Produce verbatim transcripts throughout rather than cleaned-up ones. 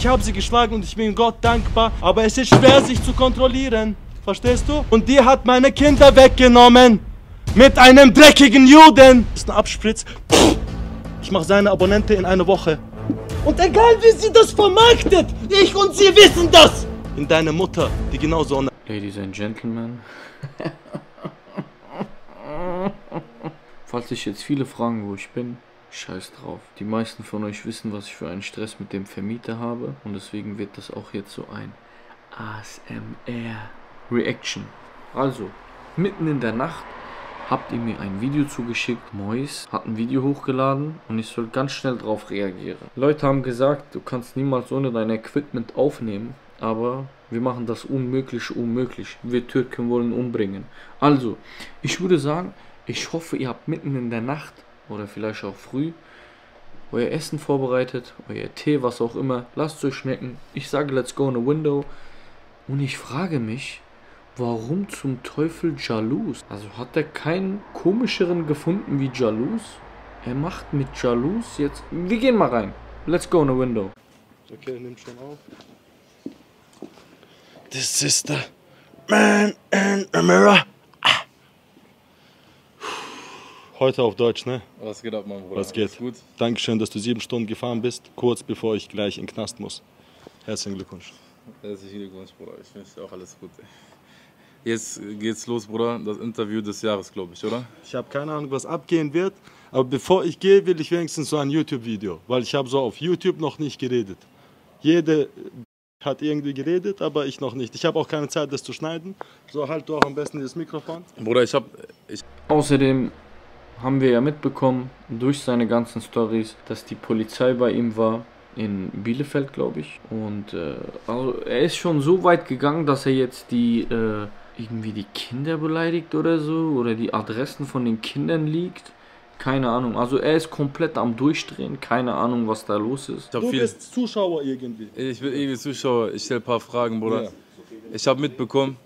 Ich habe sie geschlagen und ich bin Gott dankbar. Aber es ist schwer, sich zu kontrollieren. Verstehst du? Und die hat meine Kinder weggenommen. Mit einem dreckigen Juden. Das ist ein Abspritz. Ich mache seine Abonnente in einer Woche. Und egal wie sie das vermarktet, ich und sie wissen das. In deine Mutter, die genauso... Ladies and Gentlemen. Falls sich jetzt viele fragen, wo ich bin, scheiß drauf. Die meisten von euch wissen, was ich für einen Stress mit dem Vermieter habe. Und deswegen wird das auch jetzt so ein A S M R-Reaction. Also, mitten in der Nacht habt ihr mir ein Video zugeschickt. Mois hat ein Video hochgeladen und ich soll ganz schnell drauf reagieren. Leute haben gesagt, du kannst niemals ohne dein Equipment aufnehmen, aber wir machen das Unmögliche unmöglich. Wir Türken wollen umbringen. Also, ich würde sagen, ich hoffe, ihr habt mitten in der Nacht oder vielleicht auch früh euer Essen vorbereitet, euer Tee, was auch immer. Lasst es euch schmecken. Ich sage, let's go in a window. Und ich frage mich, warum zum Teufel Jalous? Also hat er keinen komischeren gefunden wie Jalous? Er macht mit Jalous jetzt... Wir gehen mal rein. Let's go in a window. Okay, nimm schon auf. This is the man in the mirror. Ah. Heute auf Deutsch, ne? Was geht ab, mein Bruder? Was geht? Gut? Dankeschön, dass du sieben Stunden gefahren bist, kurz bevor ich gleich in den Knast muss. Herzlichen Glückwunsch. Herzlichen Glückwunsch, Bruder. Ich wünsche dir auch alles Gute. Jetzt geht's los, Bruder. Das Interview des Jahres, glaube ich, oder? Ich habe keine Ahnung, was abgehen wird. Aber bevor ich gehe, will ich wenigstens so ein YouTube-Video. Weil ich habe so auf YouTube noch nicht geredet. Jede hat irgendwie geredet, aber ich noch nicht. Ich habe auch keine Zeit, das zu schneiden. So, halt du auch am besten dieses Mikrofon. Bruder, ich habe... Ich Außerdem haben wir ja mitbekommen, durch seine ganzen Stories, dass die Polizei bei ihm war. In Bielefeld, glaube ich. Und äh, also er ist schon so weit gegangen, dass er jetzt die... Äh, irgendwie die Kinder beleidigt oder so, oder die Adressen von den Kindern liegt. Keine Ahnung. Also er ist komplett am Durchdrehen. Keine Ahnung, was da los ist. Du viel, bist Zuschauer irgendwie. Ich bin irgendwie Zuschauer. Ich stelle ein paar Fragen, Bruder. Ja. Ich habe mitbekommen,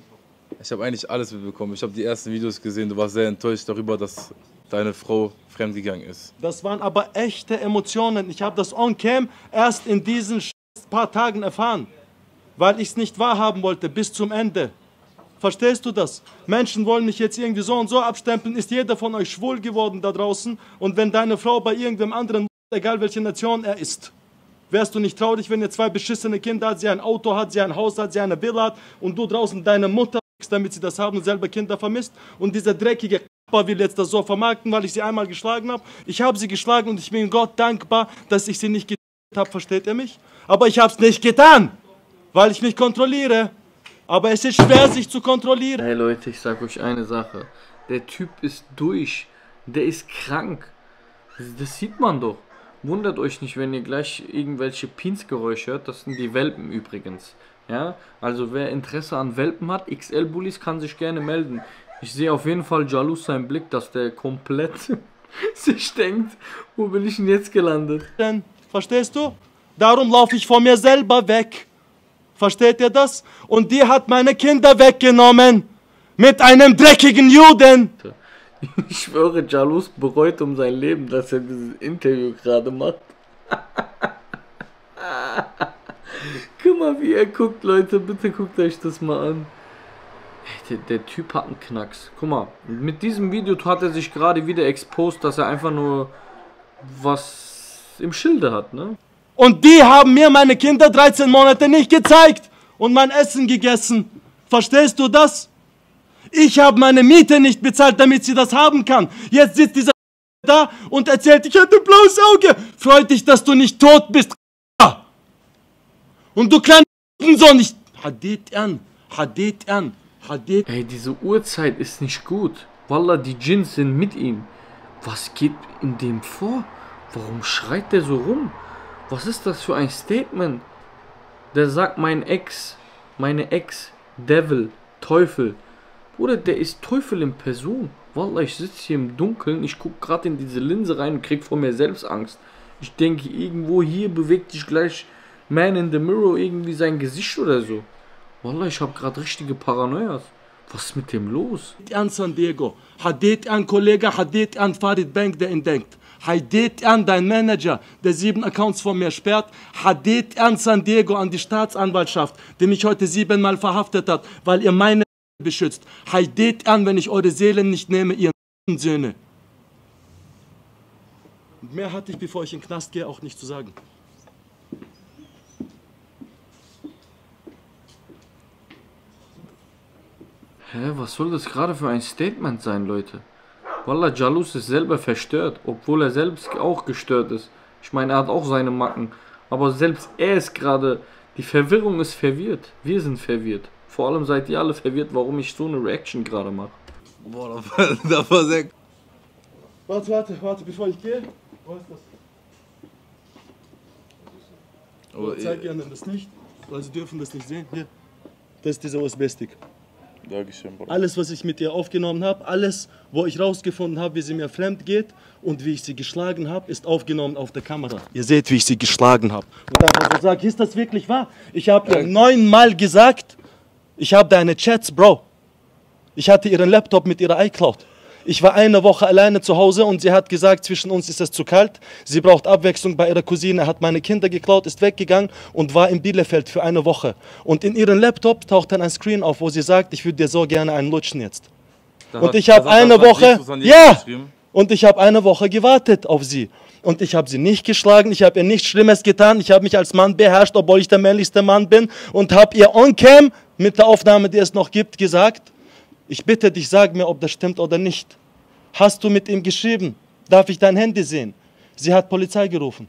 ich habe eigentlich alles mitbekommen. Ich habe die ersten Videos gesehen. Du warst sehr enttäuscht darüber, dass deine Frau fremdgegangen ist. Das waren aber echte Emotionen. Ich habe das on-cam erst in diesen paar Tagen erfahren. Weil ich es nicht wahrhaben wollte, bis zum Ende. Verstehst du das? Menschen wollen mich jetzt irgendwie so und so abstempeln. Ist jeder von euch schwul geworden da draußen? Und wenn deine Frau bei irgendeinem anderen, egal welche Nation er ist, wärst du nicht traurig, wenn ihr zwei beschissene Kinder hat, sie ein Auto hat, sie ein Haus hat, sie eine Villa hat und du draußen deine Mutter, damit sie das haben und selber Kinder vermisst? Und dieser dreckige will jetzt das so vermarkten, weil ich sie einmal geschlagen habe. Ich habe sie geschlagen und ich bin Gott dankbar, dass ich sie nicht getan habe. Versteht ihr mich? Aber ich habe es nicht getan, weil ich mich kontrolliere. Aber es ist schwer, sich zu kontrollieren. Hey Leute, ich sag euch eine Sache. Der Typ ist durch. Der ist krank. Das sieht man doch. Wundert euch nicht, wenn ihr gleich irgendwelche Pinsgeräusche hört. Das sind die Welpen übrigens. Ja, also wer Interesse an Welpen hat, X L-Bullies, kann sich gerne melden. Ich sehe auf jeden Fall Jalous seinen Blick, dass der komplett sich denkt, wo bin ich denn jetzt gelandet? Denn, verstehst du? Darum laufe ich von mir selber weg. Versteht ihr das? Und die hat meine Kinder weggenommen. Mit einem dreckigen Juden. Ich schwöre, Jalous bereut um sein Leben, dass er dieses Interview gerade macht. Guck mal, wie er guckt, Leute. Bitte guckt euch das mal an. Der, der Typ hat einen Knacks. Guck mal, mit diesem Video hat er sich gerade wieder exposed, dass er einfach nur was im Schilde hat, ne? Und die haben mir meine Kinder dreizehn Monate nicht gezeigt und mein Essen gegessen. Verstehst du das? Ich habe meine Miete nicht bezahlt, damit sie das haben kann. Jetzt sitzt dieser da und erzählt, ich hatte ein blaues Auge. Freut dich, dass du nicht tot bist. Und du kleiner Sohn nicht. Hadith an, Hadith an, Hadith. Ey, diese Uhrzeit ist nicht gut. Wallah, die Djinns sind mit ihm. Was geht in dem vor? Warum schreit der so rum? Was ist das für ein Statement? Der sagt, mein Ex, meine Ex, Devil, Teufel. Bruder, der ist Teufel in Person. Wallah, ich sitze hier im Dunkeln, ich gucke gerade in diese Linse rein und krieg vor mir selbst Angst. Ich denke, irgendwo hier bewegt sich gleich Man in the Mirror irgendwie sein Gesicht oder so. Wallah, ich habe gerade richtige Paranoias. Was ist mit dem los? An San Diego, Hadith an Kollege, Hadith an Farid Bank, der ihn denkt. Heidet an dein Manager, der sieben Accounts von mir sperrt. Heidet an San Diego, an die Staatsanwaltschaft, die mich heute siebenmal verhaftet hat, weil ihr meine beschützt. Heidet an, wenn ich eure Seelen nicht nehme, ihr Söhne. Mehr hatte ich, bevor ich in den Knast gehe, auch nicht zu sagen. Hä, was soll das gerade für ein Statement sein, Leute? Wallah, Jalous ist selber verstört, obwohl er selbst auch gestört ist. Ich meine, er hat auch seine Macken. Aber selbst er ist gerade, die Verwirrung ist verwirrt. Wir sind verwirrt. Vor allem seid ihr alle verwirrt, warum ich so eine Reaction gerade mache. Boah, das war, das war sehr... Warte, warte, warte, bevor ich gehe. Wo ist das? Oh, ich zeige Ihnen das nicht, weil Sie dürfen das nicht sehen. Hier, das ist dieser U S B-Stick. Dankeschön, Bruder. Alles, was ich mit ihr aufgenommen habe, alles, wo ich rausgefunden habe, wie sie mir fremd geht und wie ich sie geschlagen habe, ist aufgenommen auf der Kamera. Ihr seht, wie ich sie geschlagen habe. Und dann so sagt, ist das wirklich wahr? Ich habe ihr neunmal gesagt, ich habe deine Chats, Bro. Ich hatte ihren Laptop mit ihrer iCloud. Ich war eine Woche alleine zu Hause und sie hat gesagt, zwischen uns ist es zu kalt. Sie braucht Abwechslung bei ihrer Cousine, hat meine Kinder geklaut, ist weggegangen und war in Bielefeld für eine Woche. Und in ihrem Laptop taucht dann ein Screen auf, wo sie sagt, ich würde dir so gerne einen lutschen jetzt. Das und hat, ich habe eine hat Woche, ja, und ich habe eine Woche gewartet auf sie. Und ich habe sie nicht geschlagen, ich habe ihr nichts Schlimmes getan, ich habe mich als Mann beherrscht, obwohl ich der männlichste Mann bin und habe ihr on cam mit der Aufnahme, die es noch gibt, gesagt, ich bitte dich, sag mir, ob das stimmt oder nicht. Hast du mit ihm geschrieben? Darf ich dein Handy sehen? Sie hat Polizei gerufen.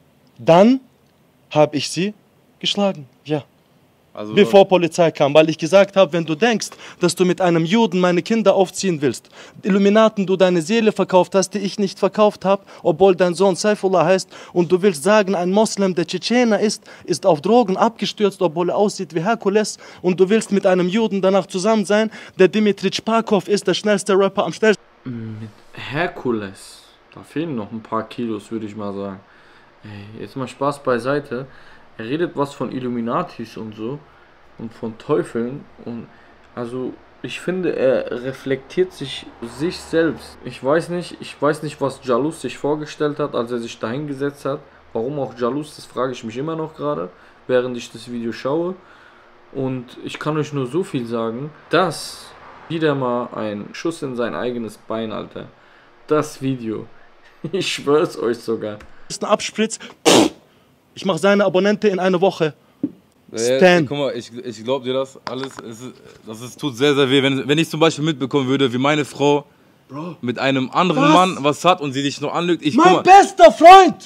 Dann habe ich sie geschlagen, ja. Also, bevor Polizei kam, weil ich gesagt habe, wenn du denkst, dass du mit einem Juden meine Kinder aufziehen willst, Illuminaten, du deine Seele verkauft hast, die ich nicht verkauft habe, obwohl dein Sohn Saifullah heißt, und du willst sagen, ein Moslem, der Tschetschener ist, ist auf Drogen abgestürzt, obwohl er aussieht wie Herkules, und du willst mit einem Juden danach zusammen sein, der Dimitri Spakov ist, der schnellste Rapper am schnellsten. Mit Herkules, da fehlen noch ein paar Kilos, würde ich mal sagen. Ey, jetzt mal Spaß beiseite. Er redet was von Illuminatis und so und von Teufeln und also ich finde, er reflektiert sich sich selbst. Ich weiß nicht, ich weiß nicht, was Jalous sich vorgestellt hat, als er sich dahingesetzt hat. Warum auch Jalous, das frage ich mich immer noch gerade, während ich das Video schaue. Und ich kann euch nur so viel sagen, dass wieder mal ein Schuss in sein eigenes Bein, Alter. Das Video, ich schwör's euch sogar. Ist ein Abspritz. Ich mache seine Abonnente in einer Woche. Ja, guck mal, ich, ich glaube dir das alles, es, das ist, tut sehr, sehr weh. Wenn, wenn ich zum Beispiel mitbekommen würde, wie meine Frau Bro. mit einem anderen was? Mann was hat und sie dich noch anlügt. Ich, mein bester Freund!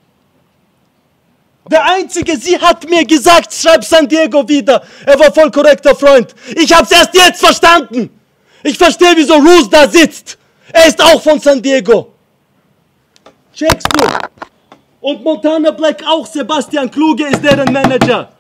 Der Einzige, sie hat mir gesagt, schreib San Diego wieder. Er war voll korrekter Freund. Ich hab's erst jetzt verstanden. Ich verstehe, wieso Roos da sitzt. Er ist auch von San Diego. Checkst du? Und Montana Black auch, Sebastian Kluge ist deren Manager.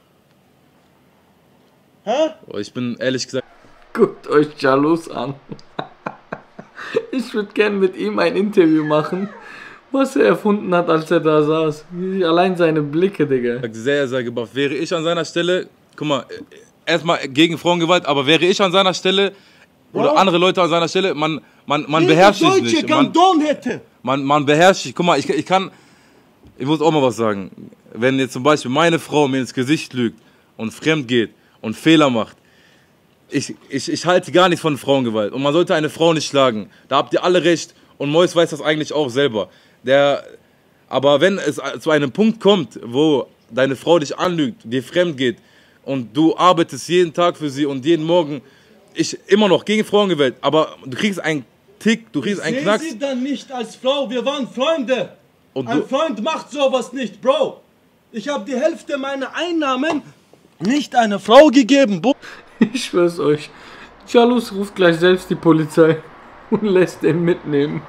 Hä? Oh, ich bin ehrlich gesagt... Guckt euch Jalous an. Ich würde gerne mit ihm ein Interview machen, was er erfunden hat, als er da saß. Allein seine Blicke, Digga. Sehr, sehr gebufft. Wäre ich an seiner Stelle, guck mal, erstmal gegen Frauengewalt, aber wäre ich an seiner Stelle oder andere Leute an seiner Stelle, man, man, man beherrscht sich nicht. Man, hätte. man, man beherrscht sich. Guck mal, ich, ich kann, ich muss auch mal was sagen. Wenn jetzt zum Beispiel meine Frau mir ins Gesicht lügt und fremd geht und Fehler macht, ich, ich, ich halte gar nichts von Frauengewalt. Und man sollte eine Frau nicht schlagen. Da habt ihr alle recht. Und Mois weiß das eigentlich auch selber. Der, aber wenn es zu einem Punkt kommt, wo deine Frau dich anlügt, dir fremd geht und du arbeitest jeden Tag für sie und jeden Morgen, ich immer noch gegen Frauengewalt, aber du kriegst einen Tick, du kriegst einen Knacks. Ich sehe sie dann nicht als Frau, wir waren Freunde. Und Ein Freund macht sowas nicht, Bro. Ich habe die Hälfte meiner Einnahmen nicht einer Frau gegeben. Ich schwör's euch, Jalous ruft gleich selbst die Polizei und lässt ihn mitnehmen.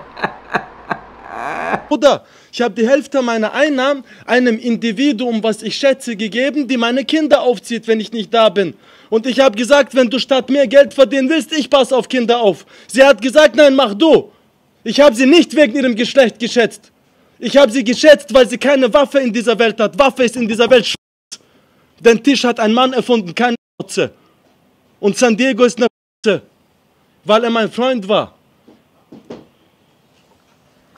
Bruder, ich habe die Hälfte meiner Einnahmen einem Individuum, was ich schätze, gegeben, die meine Kinder aufzieht, wenn ich nicht da bin. Und ich habe gesagt, wenn du statt mehr Geld verdienen willst, ich passe auf Kinder auf. Sie hat gesagt, nein, mach du. Ich habe sie nicht wegen ihrem Geschlecht geschätzt. Ich habe sie geschätzt, weil sie keine Waffe in dieser Welt hat. Waffe ist in dieser Welt Sch***. Den Tisch hat ein Mann erfunden, keine Sch***. Und San Diego ist eine Sch***, weil er mein Freund war.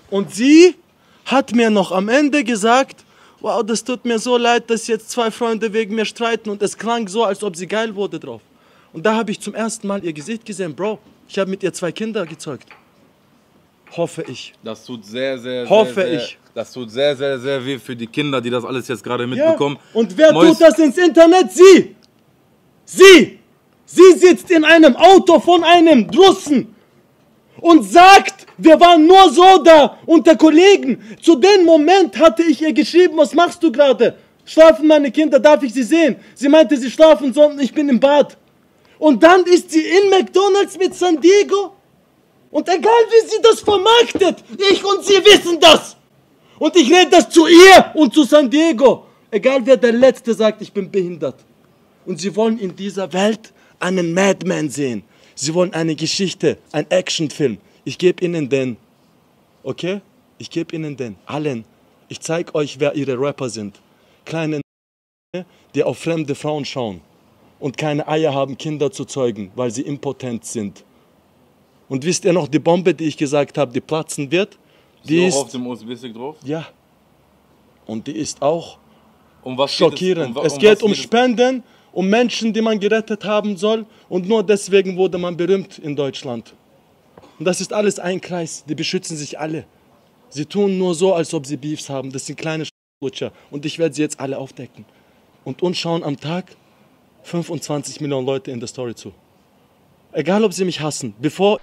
Und sie hat mir noch am Ende gesagt, wow, das tut mir so leid, dass jetzt zwei Freunde wegen mir streiten. Und es klang so, als ob sie geil wurde drauf. Und da habe ich zum ersten Mal ihr Gesicht gesehen. Bro, ich habe mit ihr zwei Kinder gezeugt. Hoffe ich. Das tut sehr, sehr, Hoffe sehr, sehr, ich. Das tut sehr, sehr, sehr weh für die Kinder, die das alles jetzt gerade mitbekommen. Ja. Und wer Mois tut das ins Internet? Sie! Sie! Sie sitzt in einem Auto von einem Russen und sagt, wir waren nur so da unter Kollegen. Zu dem Moment hatte ich ihr geschrieben, was machst du gerade? Schlafen meine Kinder, darf ich sie sehen? Sie meinte, sie schlafen, sondern ich bin im Bad. Und dann ist sie in McDonald's mit San Diego. Und egal wie sie das vermarktet, ich und sie wissen das. Und ich rede das zu ihr und zu San Diego. Egal wer der Letzte sagt, ich bin behindert. Und sie wollen in dieser Welt einen Madman sehen. Sie wollen eine Geschichte, einen Actionfilm. Ich gebe ihnen den. Okay? Ich gebe ihnen den. Allen. Ich zeige euch, wer ihre Rapper sind. Kleine, die auf fremde Frauen schauen und keine Eier haben, Kinder zu zeugen, weil sie impotent sind. Und wisst ihr noch die Bombe, die ich gesagt habe, die platzen wird? Die ist ist auf dem U S B-Stick drauf? Ja. Und die ist auch Um was schockierend. Geht es, um, es um geht was um geht es? Spenden, um Menschen, die man gerettet haben soll. Und nur deswegen wurde man berühmt in Deutschland. Und das ist alles ein Kreis. Die beschützen sich alle. Sie tun nur so, als ob sie Beefs haben. Das sind kleine Lutscher. Und ich werde sie jetzt alle aufdecken. Und uns schauen am Tag fünfundzwanzig Millionen Leute in der Story zu. Egal, ob sie mich hassen. Bevor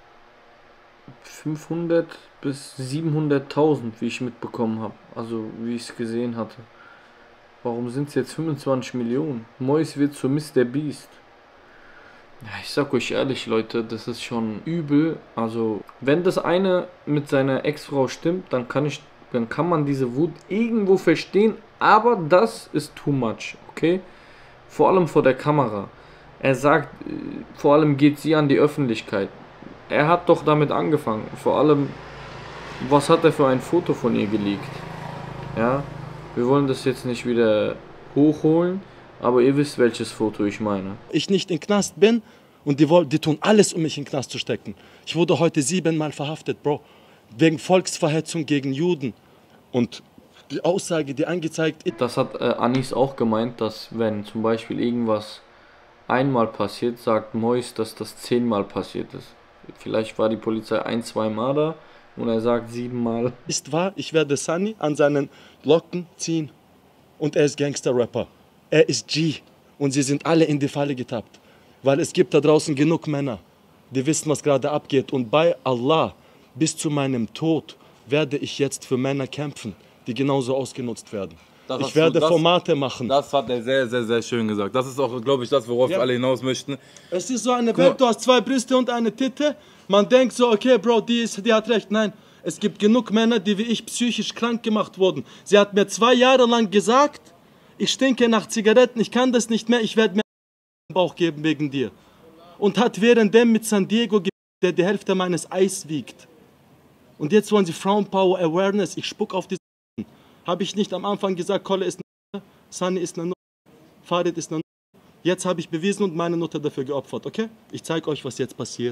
fünfhundert bis siebenhunderttausend, wie ich mitbekommen habe. Also, wie ich es gesehen hatte. Warum sind es jetzt fünfundzwanzig Millionen? Mois wird zu Mister Beast. Ja, ich sag euch ehrlich, Leute, das ist schon übel. Also, wenn das eine mit seiner Ex-Frau stimmt, dann kann ich, dann kann man diese Wut irgendwo verstehen. Aber das ist too much, okay? Vor allem vor der Kamera. Er sagt, vor allem geht sie an die Öffentlichkeit. Er hat doch damit angefangen. Vor allem, was hat er für ein Foto von ihr geleakt? Ja, wir wollen das jetzt nicht wieder hochholen, aber ihr wisst, welches Foto ich meine. ich nicht im Knast bin und die, wollen, die tun alles, um mich in den Knast zu stecken. Ich wurde heute siebenmal verhaftet, Bro. Wegen Volksverhetzung gegen Juden. Und die Aussage, die angezeigt ist, Das hat äh, Anis auch gemeint, dass wenn zum Beispiel irgendwas einmal passiert, sagt Mois, dass das zehnmal passiert ist. Vielleicht war die Polizei ein, zwei Mal da und er sagt siebenmal. ist wahr, ich werde Sunny an seinen Locken ziehen. Und er ist Gangster-Rapper. Er ist G. Und sie sind alle in die Falle getappt. Weil es gibt da draußen genug Männer, die wissen, was gerade abgeht. Und bei Allah, bis zu meinem Tod, werde ich jetzt für Männer kämpfen, die genauso ausgenutzt werden. Das ich hast werde du- das- Formate machen. Das hat er sehr, sehr, sehr schön gesagt. Das ist auch, glaube ich, das, worauf Ja. wir alle hinaus möchten. Es ist so eine mal. Welt, du hast zwei Brüste und eine Titte. Man denkt so, okay, Bro, die, ist, die hat recht. Nein, es gibt genug Männer, die wie ich psychisch krank gemacht wurden. Sie hat mir zwei Jahre lang gesagt, ich stinke nach Zigaretten, ich kann das nicht mehr, ich werde mir einen Bauch geben wegen dir. Und hat währenddem mit San Diego, ge- der die Hälfte meines Eis wiegt. Und jetzt wollen sie Frauenpower Awareness, ich spuck auf die Habe ich nicht am Anfang gesagt, Kolle ist eine Sunny ist eine Farid ist eine Jetzt habe ich bewiesen und meine Nutte dafür geopfert, okay? Ich zeige euch, was jetzt passiert.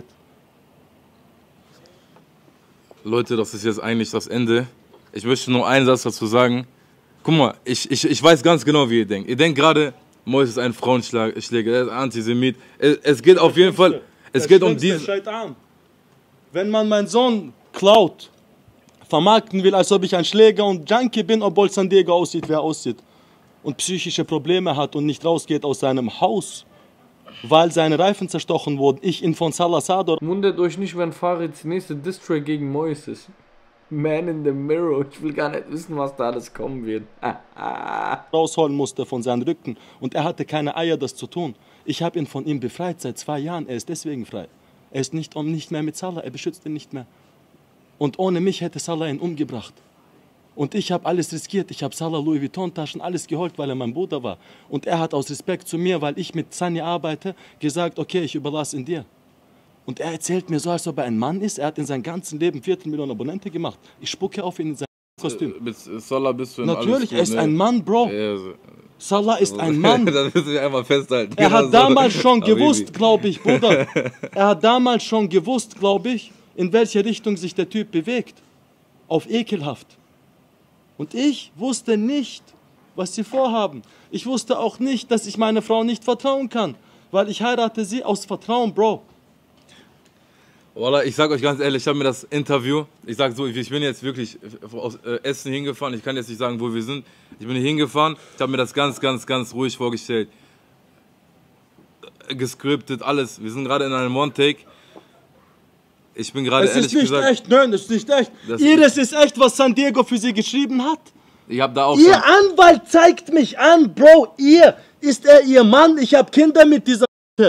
Leute, das ist jetzt eigentlich das Ende. Ich möchte nur einen Satz dazu sagen. Guck mal, ich, ich, ich weiß ganz genau, wie ihr denkt. Ihr denkt gerade, Mois ist ein Frauenschläger, er ist Antisemit. Es, es geht auf jeden Fall, es Das geht um Schlimmste, diesen... Scheitan. Wenn man meinen Sohn klaut, vermarkten will, als ob ich ein Schläger und Junkie bin, obwohl San Diego aussieht, wie er aussieht. Und psychische Probleme hat und nicht rausgeht aus seinem Haus, weil seine Reifen zerstochen wurden. Ich ihn von Salazar Wundert euch nicht, wenn Farids nächste Distrack gegen Mois ist. Man in the Mirror. Ich will gar nicht wissen, was da alles kommen wird. rausholen musste von seinem Rücken. Und er hatte keine Eier, das zu tun. Ich habe ihn von ihm befreit seit zwei Jahren. Er ist deswegen frei. Er ist nicht, um, nicht mehr mit Salah. Er beschützt ihn nicht mehr. Und ohne mich hätte Salah ihn umgebracht. Und ich habe alles riskiert. Ich habe Salah Louis Vuitton Taschen, alles geholt, weil er mein Bruder war. Und er hat aus Respekt zu mir, weil ich mit Sunny arbeite, gesagt, okay, ich überlasse ihn dir. Und er erzählt mir so, als ob er ein Mann ist. Er hat in seinem ganzen Leben vierzehn Millionen Abonnenten gemacht. Ich spucke auf ihn in sein Kostüm. Mit Salah bist du in Natürlich, er alles ist gut, ne? ein Mann, Bro. Ja, also- Salah ist ein Mann. Das müssen wir einmal festhalten. Er Genau hat so. damals schon Habibi. gewusst, glaube ich, Bruder. Er hat damals schon gewusst, glaube ich, in welche Richtung sich der Typ bewegt. auf ekelhaft. Und ich wusste nicht, was sie vorhaben. Ich wusste auch nicht, dass ich meiner Frau nicht vertrauen kann, weil ich heirate sie aus Vertrauen, Bro. Wallah, ich sag euch ganz ehrlich, ich habe mir das Interview, ich sag so, ich bin jetzt wirklich aus Essen hingefahren, ich kann jetzt nicht sagen, wo wir sind. Ich bin hier hingefahren, ich habe mir das ganz, ganz, ganz ruhig vorgestellt. Gescriptet, alles. Wir sind gerade in einem One-Take. Ich bin gerade ehrlich gesagt... Es ist nicht echt, nein, das ist nicht echt. Ihres ist echt, was San Diego für sie geschrieben hat. Ich hab da auch Ihr Anwalt zeigt mich an, Bro. Ihr, ist er ihr Mann? Ich habe Kinder mit dieser...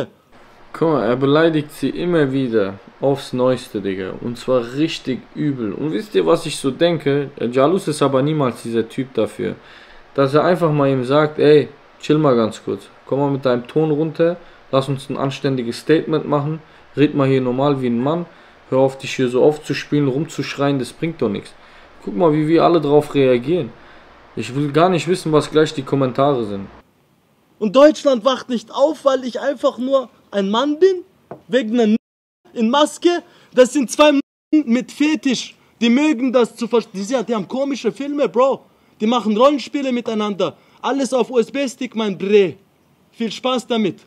Guck mal, er beleidigt sie immer wieder aufs Neueste, Digga. Und zwar richtig übel. Und wisst ihr, was ich so denke? Jalous ist aber niemals dieser Typ dafür. Dass er einfach mal ihm sagt, ey, chill mal ganz kurz. Komm mal mit deinem Ton runter. Lass uns ein anständiges Statement machen. Red mal hier normal wie ein Mann. Hör auf, dich hier so aufzuspielen, rumzuschreien. Das bringt doch nichts. Guck mal, wie wir alle drauf reagieren. Ich will gar nicht wissen, was gleich die Kommentare sind. Und Deutschland wacht nicht auf, weil ich einfach nur ein Mann bin? Wegen einer in Maske? Das sind zwei mit Fetisch. Die mögen das zu verstehen. Die, die haben komische Filme, Bro. Die machen Rollenspiele miteinander. Alles auf U S B-Stick, mein Bre. Viel Spaß damit.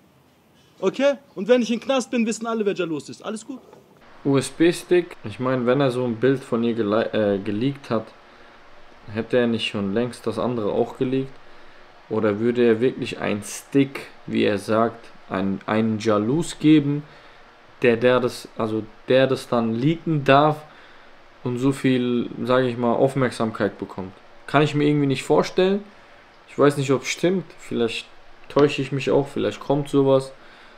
Okay? Und wenn ich im Knast bin, wissen alle, wer Jalous ist. Alles gut? U S B-Stick, ich meine, wenn er so ein Bild von ihr gele äh, geleakt hat, hätte er nicht schon längst das andere auch geleakt? Oder würde er wirklich einen Stick, wie er sagt, einen, einen Jalous geben, der, der das, also der das dann leaken darf und so viel, sage ich mal, Aufmerksamkeit bekommt? Kann ich mir irgendwie nicht vorstellen. Ich weiß nicht, ob es stimmt. Vielleicht täusche ich mich auch, vielleicht kommt sowas.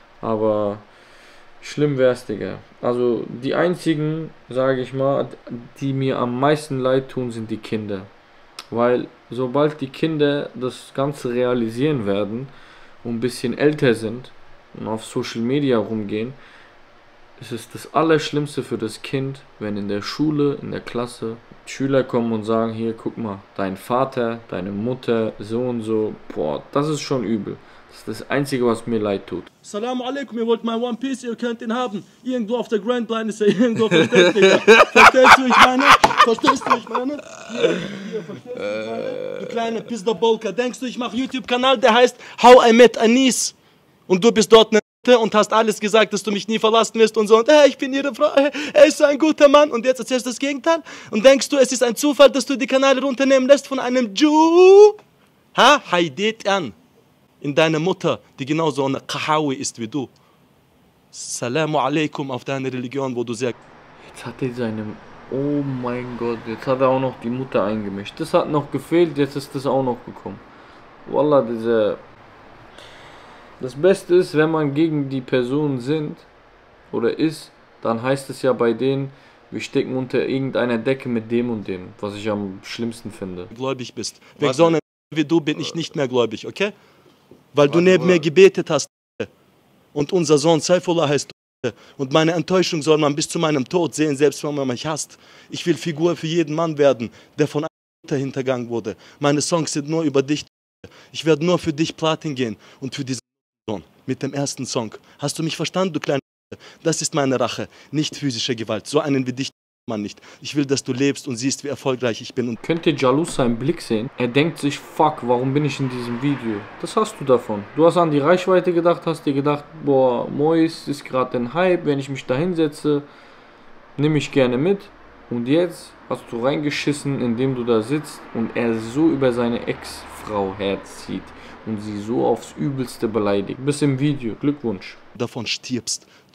Aber schlimm wär's, Digga. Also die einzigen, sage ich mal, die mir am meisten leid tun, sind die Kinder. Weil sobald die Kinder das Ganze realisieren werden und ein bisschen älter sind und auf Social Media rumgehen, ist es das Allerschlimmste für das Kind, wenn in der Schule, in der Klasse Schüler kommen und sagen, hier, guck mal, dein Vater, deine Mutter, so und so, boah, das ist schon übel. Das ist das Einzige, was mir leid tut. Assalamu alaikum, ihr wollt mein One Piece, ihr könnt ihn haben. Irgendwo auf der Grand Line ist er irgendwo versteckt, Digga. Verstehst du, ich meine? Verstehst du, ich meine? Hier, hier, verstehst du, ich meine? Du kleine Pizda-Bolka. Denkst du, ich mache YouTube-Kanal, der heißt How I Met Anis. Und du bist dort eine und hast alles gesagt, dass du mich nie verlassen wirst und so. Und hey, ich bin ihre Frau, hey, er ist so ein guter Mann. Und jetzt erzählst du das Gegenteil? Und denkst du, es ist ein Zufall, dass du die Kanäle runternehmen lässt von einem Jew? Ha? Heidet an. In deine Mutter, die genauso eine Kahawi ist wie du. Salamu alaikum auf deine Religion, wo du sehr... Jetzt hat er seine... Oh mein Gott, jetzt hat er auch noch die Mutter eingemischt. Das hat noch gefehlt, jetzt ist das auch noch gekommen. Wallah, diese... Das Beste ist, wenn man gegen die Person sind oder ist, dann heißt es ja bei denen, wir stecken unter irgendeiner Decke mit dem und dem, was ich am schlimmsten finde. Gläubig bist. Wegen so einer wie du bin ich nicht mehr gläubig, okay? Weil du neben mir gebetet hast und unser Sohn Saifullah heißt und meine Enttäuschung soll man bis zu meinem Tod sehen, selbst wenn man mich hasst. Ich will Figur für jeden Mann werden, der von einer Mutter hintergangen wurde. Meine Songs sind nur über dich. Ich werde nur für dich Platin gehen und für diesen Sohn mit dem ersten Song. Hast du mich verstanden, du kleine? Das ist meine Rache, nicht physische Gewalt. So einen wie dich man nicht. Ich will, dass du lebst und siehst, wie erfolgreich ich bin. Und könnt ihr Jalous seinen Blick sehen? Er denkt sich, fuck, warum bin ich in diesem Video? Das hast du davon. Du hast an die Reichweite gedacht, hast dir gedacht, boah, Mois ist gerade ein Hype, wenn ich mich da hinsetze, nehme ich gerne mit. Und jetzt hast du reingeschissen, indem du da sitzt und er so über seine Ex-Frau herzieht und sie so aufs Übelste beleidigt. Bis im Video. Glückwunsch. Davon stirbst. Du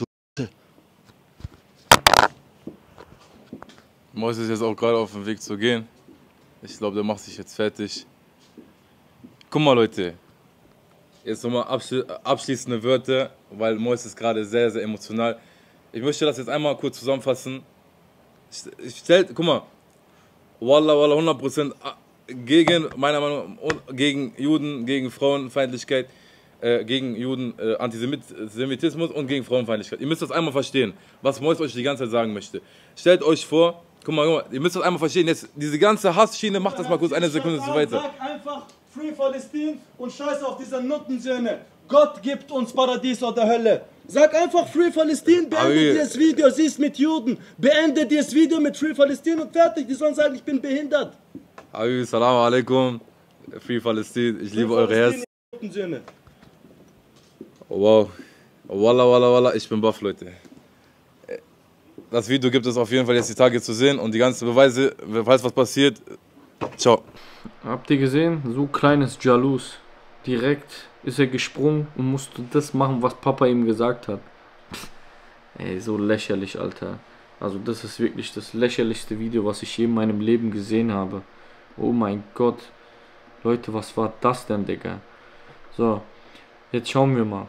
Mois ist jetzt auch gerade auf dem Weg zu gehen. Ich glaube, der macht sich jetzt fertig. Guck mal, Leute. Jetzt nochmal abschli abschließende Wörter, weil Mois ist gerade sehr, sehr emotional. Ich möchte das jetzt einmal kurz zusammenfassen. Ich stell, guck mal. Wallah, Wallah, hundert Prozent gegen, meiner Meinung nach, gegen Juden, gegen Frauenfeindlichkeit, äh, gegen Juden, äh, Antisemitismus und gegen Frauenfeindlichkeit. Ihr müsst das einmal verstehen, was Mois euch die ganze Zeit sagen möchte. Stellt euch vor, guck mal, guck mal, ihr müsst das einmal verstehen, jetzt diese ganze Hassschiene, macht das mal kurz eine Sekunde so weiter. Sag einfach Free Palästin und scheiß auf diese Nuttensöhne. Gott gibt uns Paradies oder Hölle. Sag einfach Free Palestine, beende Habibi. das Video, sie ist mit Juden. Beende das Video mit Free Palestine und fertig. Die sollen sagen, ich bin behindert. Habibi, Salam alaikum. Free Palestine, ich liebe eure Herzen. Söhne. Oh, wow. Oh, Wallah, Wallah, Wallah, ich bin baff, Leute. Das Video gibt es auf jeden Fall jetzt die Tage zu sehen und die ganzen Beweise, falls was passiert. Ciao. Habt ihr gesehen? So kleines Jalous. Direkt ist er gesprungen und musste das machen, was Papa ihm gesagt hat. Pff, ey, so lächerlich, Alter. Also das ist wirklich das lächerlichste Video, was ich je in meinem Leben gesehen habe. Oh mein Gott. Leute, was war das denn, Digga? So, jetzt schauen wir mal.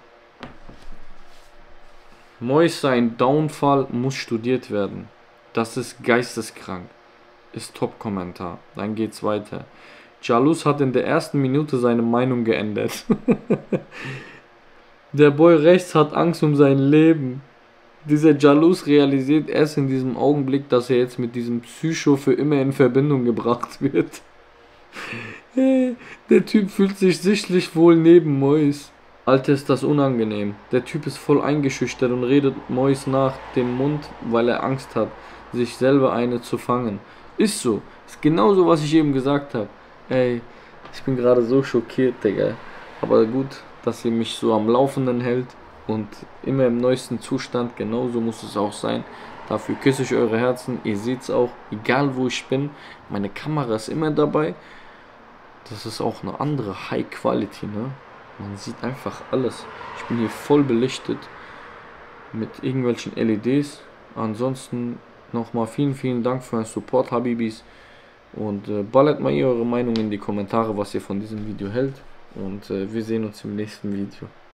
Mois, sein Downfall muss studiert werden. Das ist geisteskrank. Ist Top-Kommentar. Dann geht's weiter. Jalous hat in der ersten Minute seine Meinung geändert. Der Boy rechts hat Angst um sein Leben. Dieser Jalous realisiert erst in diesem Augenblick, dass er jetzt mit diesem Psycho für immer in Verbindung gebracht wird. Der Typ fühlt sich sichtlich wohl neben Mois. Alter, ist das unangenehm. Der Typ ist voll eingeschüchtert und redet Mois nach dem Mund, weil er Angst hat, sich selber eine zu fangen. Ist so. Ist genauso, was ich eben gesagt habe. Ey, ich bin gerade so schockiert, Digga. Aber gut, dass ihr mich so am Laufenden hält und immer im neuesten Zustand. Genauso muss es auch sein. Dafür küsse ich eure Herzen. Ihr seht es auch, egal wo ich bin. Meine Kamera ist immer dabei. Das ist auch eine andere High Quality, ne? Man sieht einfach alles. Ich bin hier voll belichtet mit irgendwelchen L E Ds. Ansonsten nochmal vielen, vielen Dank für euren Support, Habibis. Und äh, ballert mal ihr eure Meinung in die Kommentare, was ihr von diesem Video hält. Und äh, wir sehen uns im nächsten Video.